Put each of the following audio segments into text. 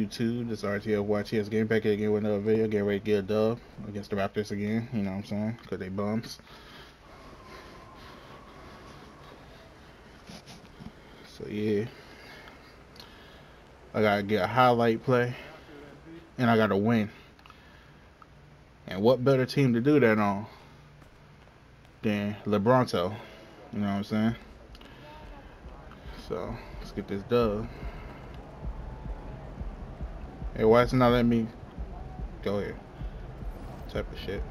YouTube? This RTL YTS game back again with another video. Getting ready to get a dub against the Raptors again. You know what I'm saying? Because they bums. So yeah. I gotta get a highlight play. And I gotta win. And what better team to do that on than LeBronto? You know what I'm saying? So let's get this dub. Hey, why is it not letting me go here? Type of shit.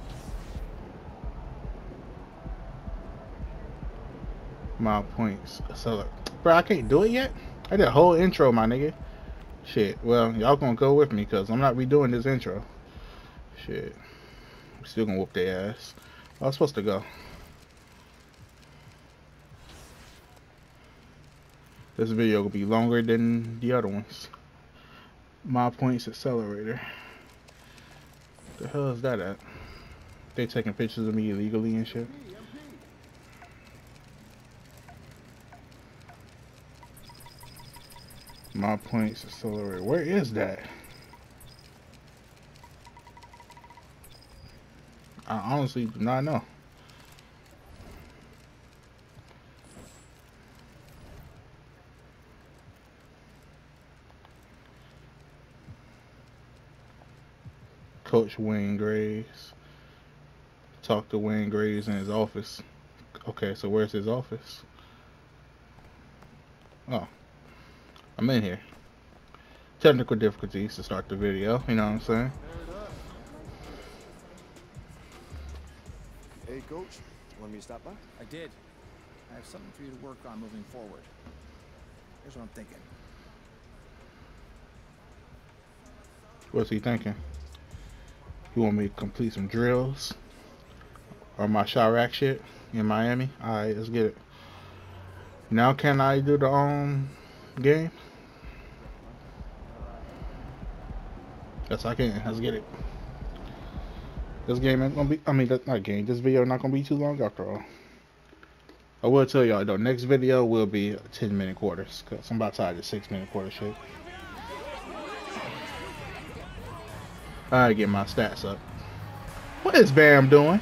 My points. So, bro, I can't do it yet? I did a whole intro, my nigga. Shit. Well, y'all gonna go with me because I'm not redoing this intro. Shit. I'm still gonna whoop their ass. I was supposed to go. This video will be longer than the other ones. My points accelerator. The hell is that at? They taking pictures of me illegally and shit. My points accelerator. Where is that? I honestly do not know. Coach Wayne Graves. Talk to Wayne Graves in his office. Okay, so where's his office? Oh, I'm in here. Technical difficulties to start the video, you know what I'm saying? Hey, Coach. Want me to stop by? I did. I have something for you to work on moving forward. Here's what I'm thinking. What's he thinking? You want me to complete some drills? Or my Chirac shit in Miami? Alright, let's get it. Now can I do the game? Yes, I can. Let's get it. This game ain't gonna be, not game, this video not gonna be too long after all. I will tell y'all though, next video will be 10-minute quarters. Cause I'm about tired of 6-minute quarter shit. I get my stats up. What is Bam doing?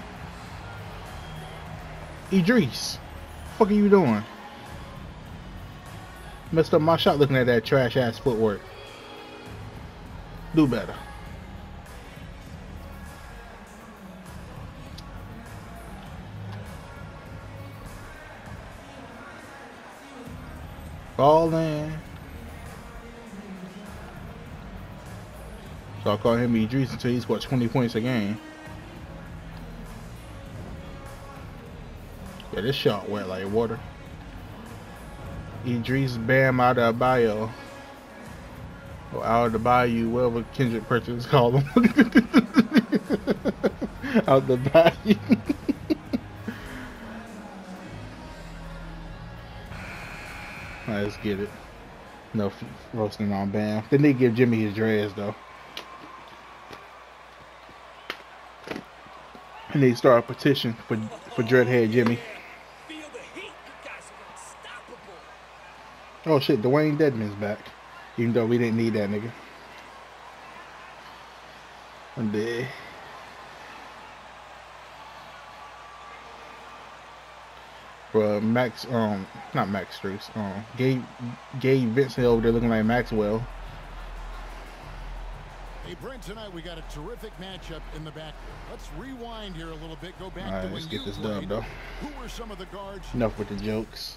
Idris, what are you doing? Messed up my shot looking at that trash ass footwork. Do better. Ball in. So I'll call him Idris until he scores 20 points a game. Yeah, this shot wet like water. Idris Bam out of bio. Or out of the bayou, whatever Kendrick Perkins call him. Out the bayou. Alright, let's get it. No roasting on Bam. Then they give Jimmy his dreads though. And they start a petition for Dreadhead Jimmy. Oh shit, Dwayne Dedman's back. Even though we didn't need that nigga. I'm dead. Bro, Max, not Max Struess, Gabe Vincent over there looking like Maxwell. Hey Brent, tonight we got a terrific matchup in the back. Let's rewind here a little bit. Go back to let's when get this you dub though. Who were some of the guards? Enough with the jokes.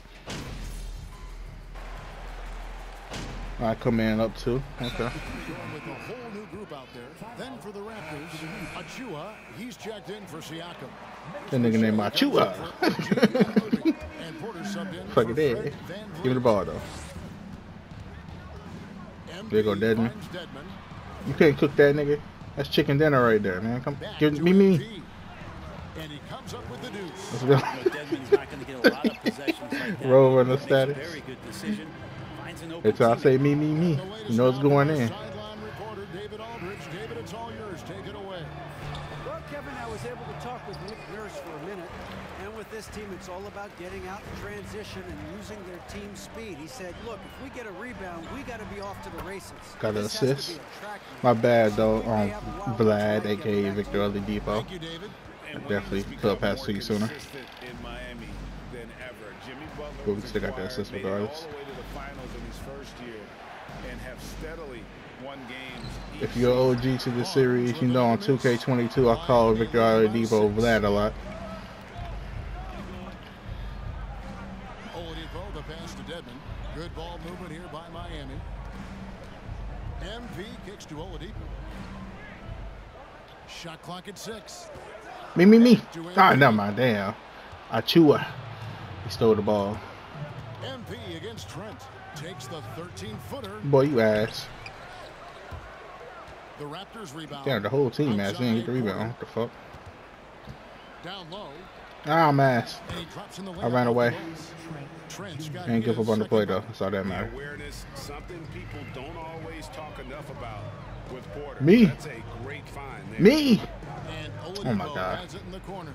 I come in up too. Okay. With a whole new group out there. Then for the Raptors, Achua, he's checked in for Siakam. That nigga named Achua. And Porter subbed in. Fuck it dead. Give me the ball though. There go Dedman. You can't cook that nigga. That's chicken dinner right there, man. Come, give me. And he comes up with the deuce. Let's go. Dedman's not going to get a lot of possessions like that. Roll on the Makes a status. very good decision. Finds an open Until I say me. You know it's going in. Sideline reporter David Aldridge. David, it's all yours. Take it away. Well, Kevin, I was able to talk with Nick Nurse for a minute, and with this team, it's all about getting out in transition and using their team speed. He said, look, if we get a rebound, we got to be off to the races. Got an This has to assist. be a track meet. My bad though, We may have a while Vlad, to aka get back Victor to it. Oladipo. Thank you, David. Definitely could have passed to you sooner. In Miami than ever. Jimmy Butler But we was still got the acquired, assist made it regardless. all the way to the finals in his first year and have steadily won games. If you're OG to this series, you know on 2K22 I call Victor Oladipo Vlad a lot. Oladipo, the pass to Dedmon. Good ball movement here by Miami. MP kicks to Oladipo. Shot clock at 6. Me. Ah, never mind. Damn. Achua. He stole the ball. MP against Trent. Takes the 13-footer. Boy, you ass. The Raptors rebound. Damn, the whole team ass. Outside He ain't get the quarter. rebound. What the fuck? Down low. Ah, I'm ass. And he drops in the I ran away. Trent's got Ain't give his up on the play second though. That's all that The matters. awareness, something people don't always talk enough about with Porter. Me. That's a great find there. Me. And Oh my Oladipo God. has it in the corner.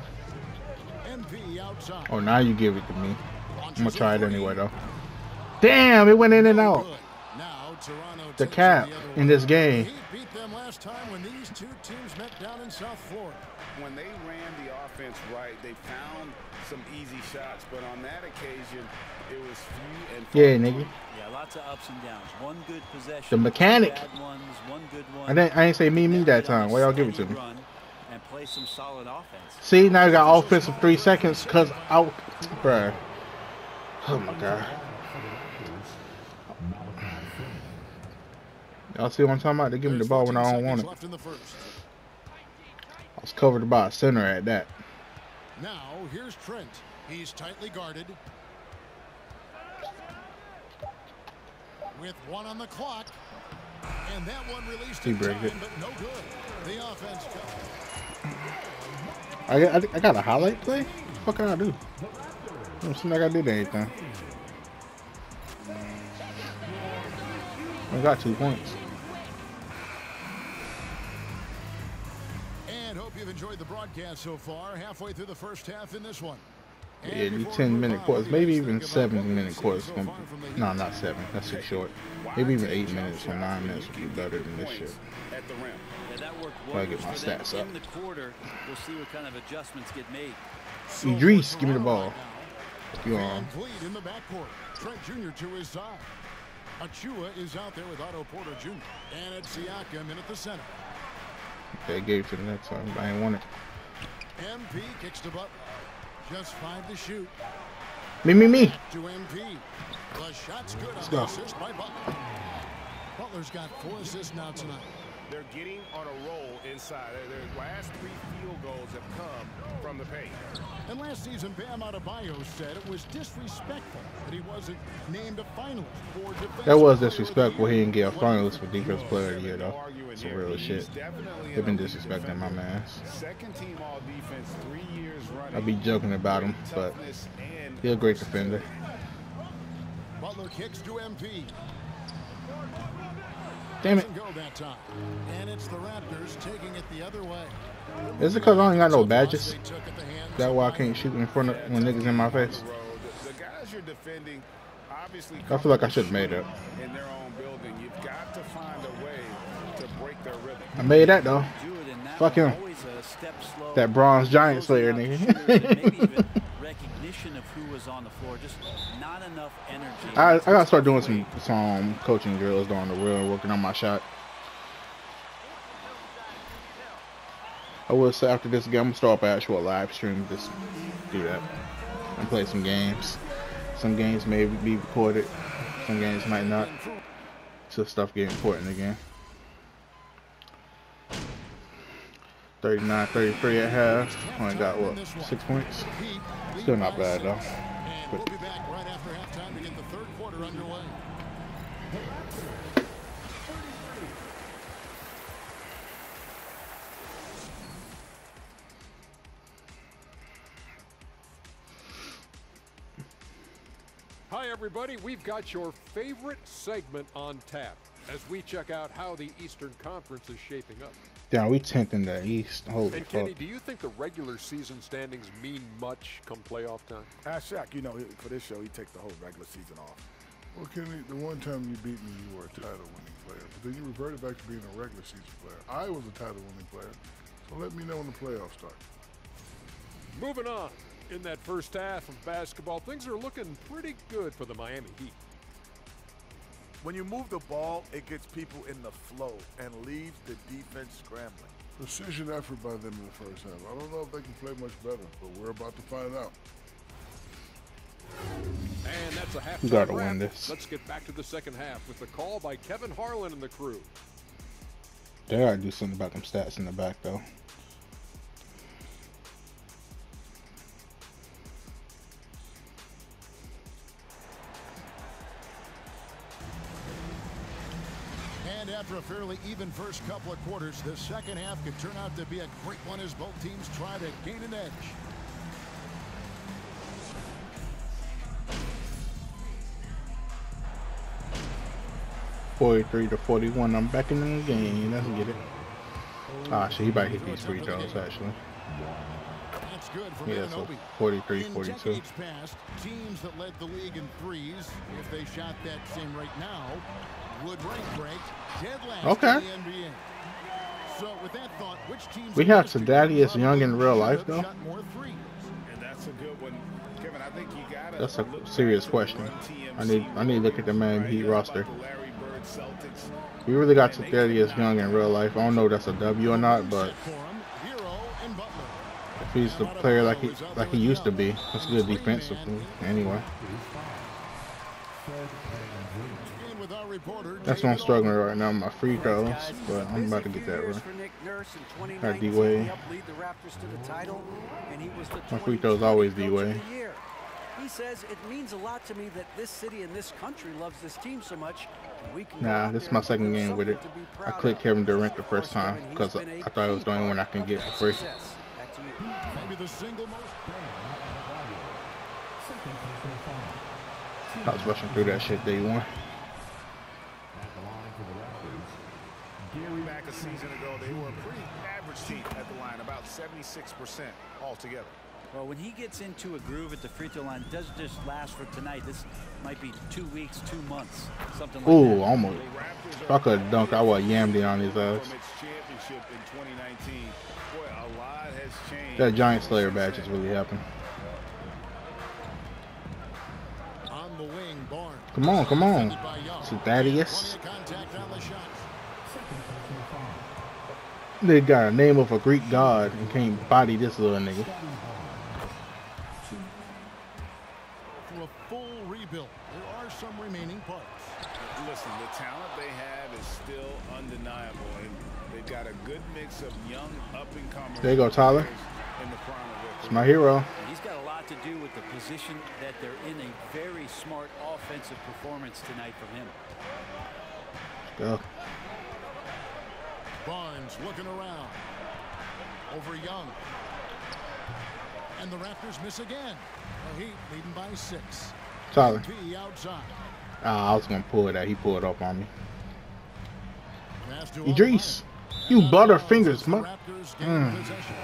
MP outside. Oh, now you give it to me. I'm Launches gonna try a it three. anyway though. Damn, it went in and out. Good. Now Toronto The takes it cap the other in way. this game. He beat them last time when these two teams met down in South Florida. When they ran the offense right, they found some easy shots, but on that occasion, it was few and far Yeah, between. nigga. Yeah, lots of ups and downs. One good possession. The mechanic. Bad ones, one good one. I ain't say me Then that get on time. a Why y'all give it to steady me? run and play some solid offense. See, now you got offensive 3 seconds because out, bruh. Oh my God. Y'all see what I'm talking about? They give me the There's ball when I 14 don't want seconds it. left in the first. I was covered by a center at that. Now here's Trent. He's tightly guarded. With 1 on the clock. And that one released He in breaks time, it. but no good. The offense I got a highlight play? What can I do? Don't seem like I did anything. I got 2 points. And hope you've enjoyed the broadcast so far. Halfway through the first half in this one. Yeah, these 10-minute quarters, maybe even 7-minute quarters. No, not 7. That's too short. Maybe even 8 minutes or 9 minutes would be better than this shit. At the rim. Yeah, that worked Gotta get wonders my for them. stats up. In the quarter, we'll see what kind of adjustments get made. Idris, give me the ball. You on? Lead in the backcourt. Trent Jr. to his side. Achua is out there with Otto Porter Jr. And it's Siakam in at the center. Okay, gave it to the next time. I ain't want it. MP kicks to Butler. Just 5 to shoot. Me. To MP. The shot's good on the go. assist by Butler. Butler's got 4 assists now tonight. They're getting on a roll inside. Their last 3 field goals have come from the paint. And last season, Bam Adebayo said it was disrespectful that he wasn't named a finalist for Defensive That was Player of the disrespectful. He Year. didn't get a finalist for Defensive Player of the Year, No though. arguing Some here. real He's shit. definitely They've been an elite disrespecting my defender. man. Second team all defense 3 years running. I be joking about him, but Toughness and he's a great defender. Butler kicks to MP. Damn it. Doesn't go that time. And it's the Raptors taking it the other way. Is it because I ain't got no badges? They took at the hands That of why I Miami. can't shoot in front of when niggas in my face? The guys you're defending obviously I feel like I should have made it. in their own building. You've got to find a way to break their rhythm. I made that though. Do it in that Fuck one, him. always a step slow. That bronze giant Closing slayer out the nigga. shooters and maybe even recognition of who was on the floor. Just not enough energy. I gotta start doing some coaching drills on the real, working on my shot. I will say after this game, I'm gonna start up an actual live stream. Just do that and play some games. Some games may be recorded. Some games might not. So stuff get important again. 39-33 at half. Only got what, 6 points? Still not bad though. And we'll be back right after halftime to get the third quarter underway. Hi, everybody. We've got your favorite segment on tap. as we check out how the Eastern Conference is shaping up. Damn, we 10th in the East. Holy And fuck. Kenny, do you think the regular season standings mean much come playoff time? Ask Shaq, you know, for this show, he takes the whole regular season off. Well, Kenny, the one time you beat me, you were a title-winning player. But then you reverted back to being a regular season player. I was a title-winning player. So let me know when the playoffs start. Moving on. In that first half of basketball, things are looking pretty good for the Miami Heat. When you move the ball, it gets people in the flow and leaves the defense scrambling. Precision effort by them in the first half. I don't know if they can play much better, but we're about to find out. And that's a halftime You gotta wrap. win this. Let's get back to the second half with the call by Kevin Harlan and the crew. They gotta do something about them stats in the back, though. And after a fairly even first couple of quarters, the second half could turn out to be a great one as both teams try to gain an edge. $43-41. I'm back in the game. Let's get it. Ah, shit, he about to hit these free throws, actually. That's good for Yeah, so Milanovic. 43-42. In decades past, teams that led the league in threes, if they shot that same rate now, would rank ranked dead last Okay. in the NBA. So with that thought, which teams We have Thaddeus Young in real life, though. shot more threes? And that's a good one. Kevin, I think you gotta That's a look serious back to question. Run TMC. I need to look at the man Right, Heat you know roster. about the Larry Bird Celtics. We really got Thaddeus Young in real life. I don't know if that's a W or not, but For him, Hero and Butler. if he's the player like he used to be, that's good defensively. Anyway, And with our reporter, that's what I'm struggling with right now. My free throws, but I'm about to get that right. Got D-Wade. My free throws always D-Wade. He says it means a lot to me that this city and this country loves this team so much. And we can go Nah, out this is there my and second give game with it. something to be I proud clicked of. Kevin Durant the first So far, time and he's because been a I thought it was the only one I can get for free. success. Back to you. maybe the single most. I was rushing through that shit day one. Back a season ago, they were a pretty average team at the line, about 76% altogether. Well, when he gets into a groove at the free throw line, doesn't just last for tonight. This might be 2 weeks, 2 months, something like that. Ooh, almost. If I could dunk, I would have yammed it on his ass. From its championship in 2019, boy, a lot has changed. That Giant Slayer badge has really happened. On the wing, Barnes. Come on, come on. Defended by Young. See Thaddeus. Plenty of contact on the shot. They got a name of a Greek god and can't body this little nigga. For a full rebuild, there are some remaining parts. Listen, the talent they have is still undeniable, and they've got a good mix of young up-and-comers. There you go, Tyler. In the prime of their It's my hero. And he's got a lot to do with the position that they're in. A very smart offensive performance tonight from him. Go. Barnes looking around. Over Young. And the Raptors miss again. The Heat leading by 6. Tyler. P outside. Ah, I was gonna pull that. He pulled up on me. Pass to Idris, you butterfingers, the man. Raptors gain possession.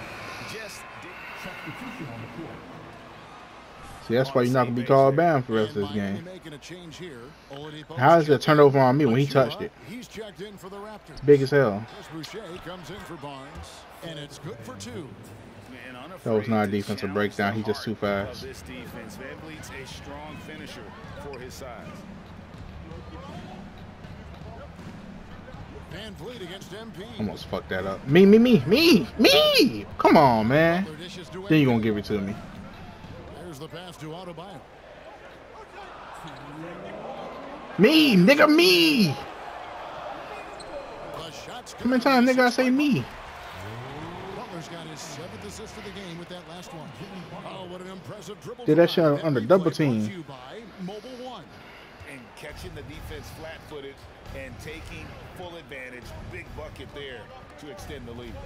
See, that's why you're not gonna be called banned for the rest of this Miami game. making a change here. Oladipo How is that turnover on me when he touched it? He's checked in for the Raptors. Big as hell. Chris Boucher comes in for Barnes, and it's good for 2. That was not a defensive breakdown. He's just too fast. This defense, VanVleet's a strong finisher for his size. VanVleet against MP. Almost fucked that up. Me! Come on, man. Then you gonna give it to me. There's the pass to Adebayo. Me, nigga, me. The shots How many times, nigga, I say me? Butler's got his 7th assist of the game with that last one. Oh, what an impressive dribble. Did that shit drive. under That double replay brought to team. you by Mobile One. And catching the defense flat-footed and taking full advantage. Big bucket there to extend the lead.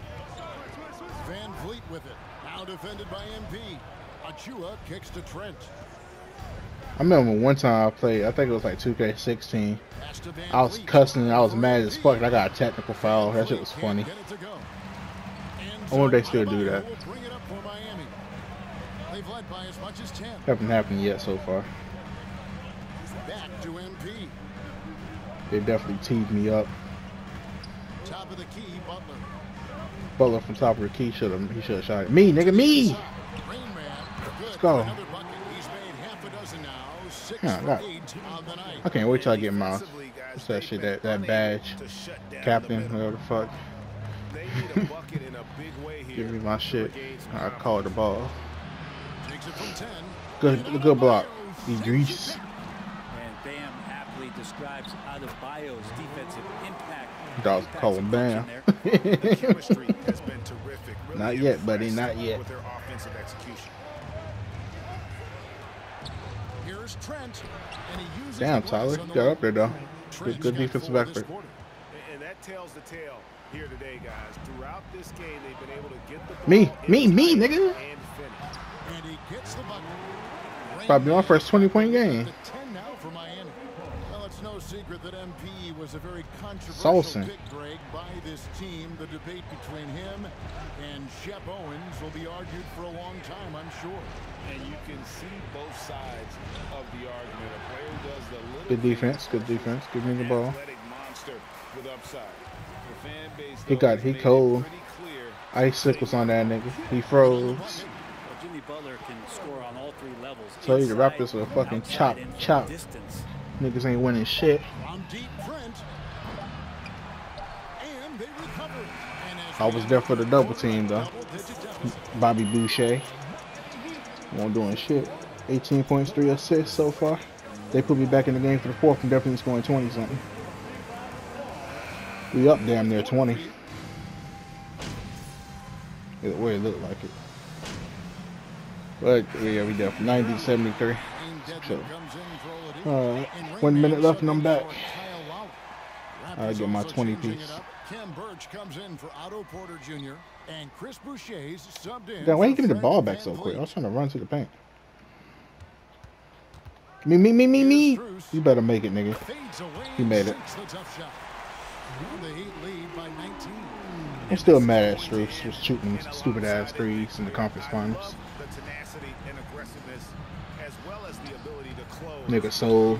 VanVleet with it. Now defended by MP. Achua kicks to Trent. I remember one time I played, I think it was like 2K16. I was cussing, I was mad as fuck. I got a technical foul. That shit was funny. I wonder if they still do that. Haven't happened yet so far. Back to MP. They definitely teed me up. Top of the key, Butler. Butler from top of the key he should have shot it. Me, nigga, me. Let's go. Yeah, I can't wait till I get my what's that shit, that badge, captain, whatever the fuck. Give me my shit. I call the ball. Good block, Idris. And Bam happily describes Adebayo's defensive impact. I was calling Bam. The chemistry has been terrific. Really Not yet, buddy. Not yet. With their offensive execution. Here's Trent, and he uses Damn, Tyler, you got up there though. Good defensive effort. And that tells the tale here today, guys. Throughout this game, they've been able to get the ball Me, nigga. and finish. And he gets the bucket. Probably my first 20-point game. 10 now for Miami. Well, it's no secret that MP was a very controversial pick, Greg, by this team. The debate between him and Shep Owens will be argued for a long time, I'm sure. And you can see both sides of the argument. A player who does the little Good defense. Give me the ball. athletic monster with upside. The fan base He cold. Ice sickles on that nigga. He froze. Jimmy Butler can score on all three levels. So the Raptors are fucking chop. Niggas ain't winning shit. I was there for the double team though. Bobby Boucher. Won't doing shit. 18 points, 3 assists so far. They put me back in the game for the fourth and definitely scoring 20 something. We up damn near 20. The way it looked like it. But yeah, we definitely 90-73. So, 1 minute left and I'm back. I'll get my 20 piece. Ken Burch comes in for Otto Porter Jr. and Chris Boucher's subbed in. God, why you give me the ball back so quick? I was trying to run to the paint. Me. You better make it, nigga. He made it. I'm still mad at Strus for shooting stupid ass threes in the conference finals. Nigga sold.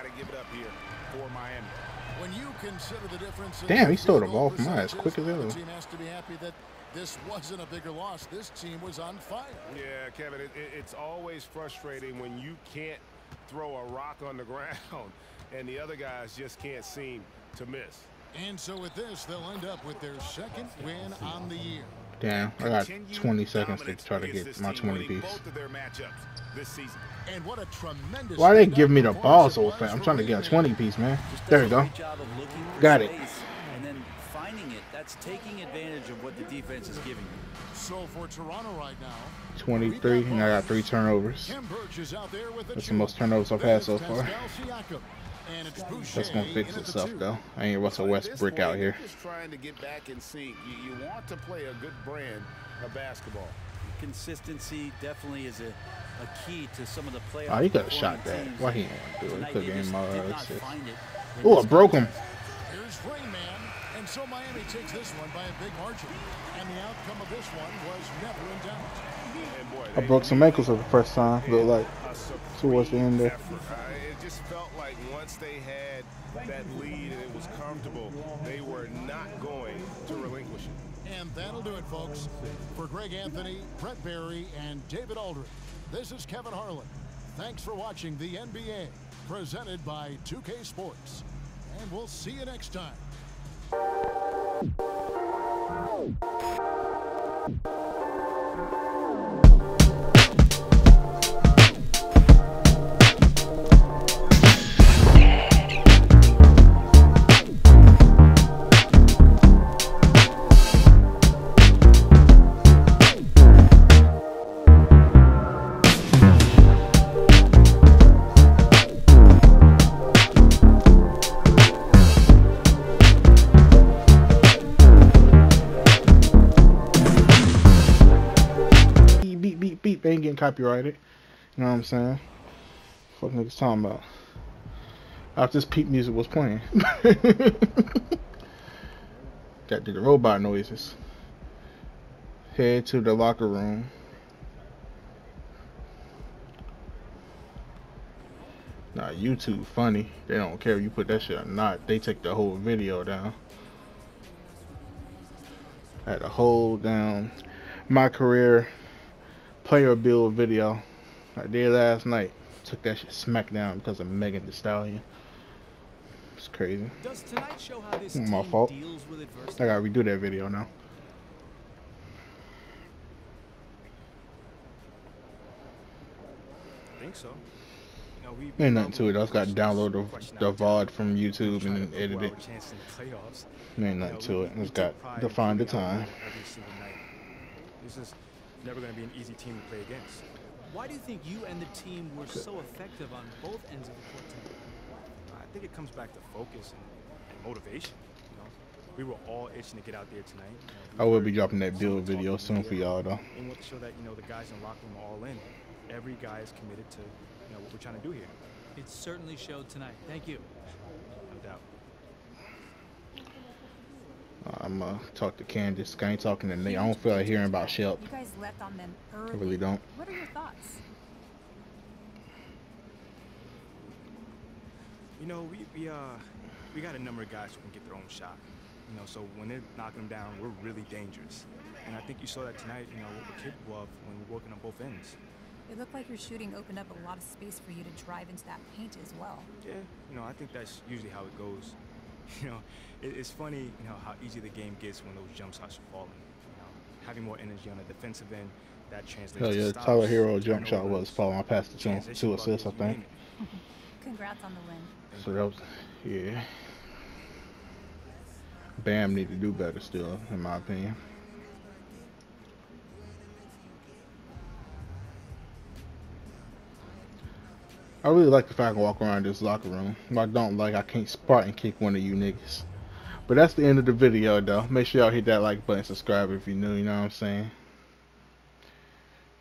Damn, he stole the ball from us quick as hell. This wasn't a bigger loss. This team was on fire. Yeah, Kevin, it's always frustrating when you can't throw a rock on the ground and the other guys just can't seem to miss. And so with this, they'll end up with their second win on the year. Damn, I got 20 seconds to try to get my 20 piece. And what a tremendous Why they give me the ball so fast? I'm trying to get a 20 piece, man. There we go. Got it. And then finding it, that's taking advantage of what the defense is giving you. So for Toronto right now, 23, and I got 3 turnovers. That's the most turnovers I've had so far. That's gonna fix itself though. I ain't Russell Westbrook out here. Just trying to get back in sync. You want to play a good brand of basketball. Consistency definitely is a key to some of the playoffs. Oh, he could have shot that. Why he didn't want to do it? He could have gave him oh, I broke him. Here's Rain Man, and so Miami takes this one by a big margin. And the outcome of this one was never in doubt. I broke some ankles for the first time. Looked like towards the end there. It just felt like once they had that lead and it was comfortable, they were not going to relinquish it. And that'll do it, folks. For Greg Anthony, Brett Barry, and David Aldridge, this is Kevin Harlan. Thanks for watching the NBA, presented by 2K Sports. And we'll see you next time. Beep, ain't getting copyrighted. You know what I'm saying? Fuck niggas talking about? After this peep music was playing. Got the robot noises. Head to the locker room. Nah, YouTube funny. They don't care if you put that shit or not. They take the whole video down. I had to hold down my career player build video I did last night. Took that shit smack down because of Megan Thee Stallion. It's crazy. Does tonight show how this My team fault. deals with adversity? I gotta redo that video now. I think so. You know, Ain't nothing to it. I just got to download the VOD from YouTube and then edit it. Ain't nothing to it. Just got to find the time. Every single night. This is never going to be an easy team to play against. Why do you think you and the team were so effective on both ends of the court tonight? I think it comes back to focus and motivation. You know, we were all itching to get out there tonight. You know, I will be dropping that build video soon for y'all though. And want to show that, you know, the guys in the locker room are all in. Every guy is committed to, you know, what we're trying to do here. It certainly showed tonight. Thank you. No doubt. I'm talk to Candace. I ain't talking to Nate. I don't feel like hearing about Shelp. You guys left on them early. I really don't. What are your thoughts? You know, we got a number of guys who can get their own shot. You know, so when they're knocking them down, we're really dangerous. And I think you saw that tonight, you know, what we're capable of when we're working on both ends. It looked like your shooting opened up a lot of space for you to drive into that paint as well. Yeah, you know, I think that's usually how it goes. You know, it's funny, you know, how easy the game gets when those jump shots are falling. You know, having more energy on the defensive end, that translates Hell to yeah, stops, Tyler Hero jump shot turnovers, was falling. I passed it to him. 2 assists, I think. Congrats on the win. So that was, yeah. Bam need to do better still, in my opinion. I really like the fact I can walk around this locker room. What I don't like, I can't Spartan kick one of you niggas. But that's the end of the video though. Make sure y'all hit that like button, subscribe if you're new, you know what I'm saying?